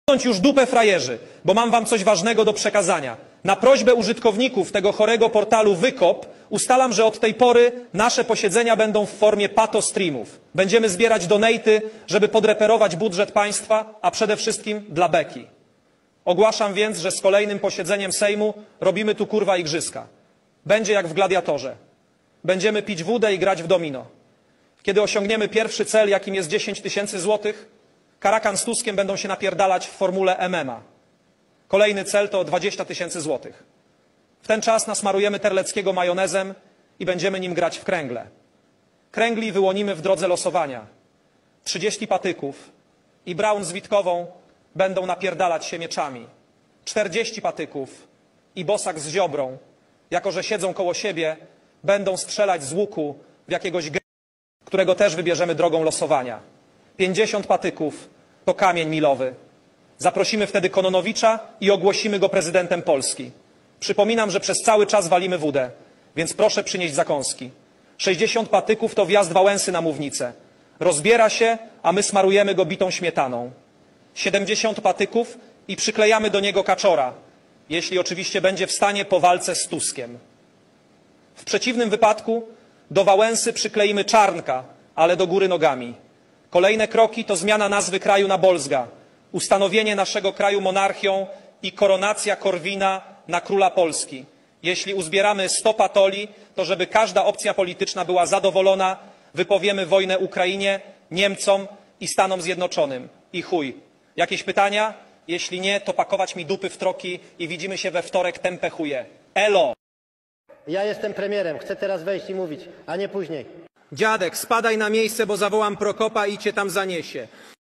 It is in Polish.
Już dupę frajerzy, bo mam wam coś ważnego do przekazania. Na prośbę użytkowników tego chorego portalu Wykop ustalam, że od tej pory nasze posiedzenia będą w formie patostreamów. Będziemy zbierać donaty, żeby podreperować budżet państwa, a przede wszystkim dla beki. Ogłaszam więc, że z kolejnym posiedzeniem Sejmu robimy tu kurwa igrzyska. Będzie jak w Gladiatorze. Będziemy pić wódę i grać w domino. Kiedy osiągniemy pierwszy cel, jakim jest 10 000 złotych, Karakan z Tuskiem będą się napierdalać w formule MMA. Kolejny cel to 20 000 złotych. W ten czas nasmarujemy Terleckiego majonezem i będziemy nim grać w kręgle. Kręgli wyłonimy w drodze losowania. 30 patyków i Braun z Witkową będą napierdalać się mieczami. 40 patyków i Bosak z Ziobrą, jako że siedzą koło siebie, będą strzelać z łuku w jakiegoś którego też wybierzemy drogą losowania. 50 patyków to kamień milowy. Zaprosimy wtedy Kononowicza i ogłosimy go prezydentem Polski. Przypominam, że przez cały czas walimy wódę, więc proszę przynieść zakąski. 60 patyków to wjazd Wałęsy na mównicę. Rozbiera się, a my smarujemy go bitą śmietaną. 70 patyków i przyklejamy do niego kaczora, jeśli oczywiście będzie w stanie po walce z Tuskiem. W przeciwnym wypadku do Wałęsy przykleimy Czarnka, ale do góry nogami. Kolejne kroki to zmiana nazwy kraju na Bolzga, ustanowienie naszego kraju monarchią i koronacja Korwina na króla Polski. Jeśli uzbieramy 100 patoli, to żeby każda opcja polityczna była zadowolona, wypowiemy wojnę Ukrainie, Niemcom i Stanom Zjednoczonym. I chuj. Jakieś pytania? Jeśli nie, to pakować mi dupy w troki i widzimy się we wtorek, tępe chuje. Elo! Ja jestem premierem, chcę teraz wejść i mówić, a nie później. Dziadek, spadaj na miejsce, bo zawołam Prokopa i cię tam zaniesie.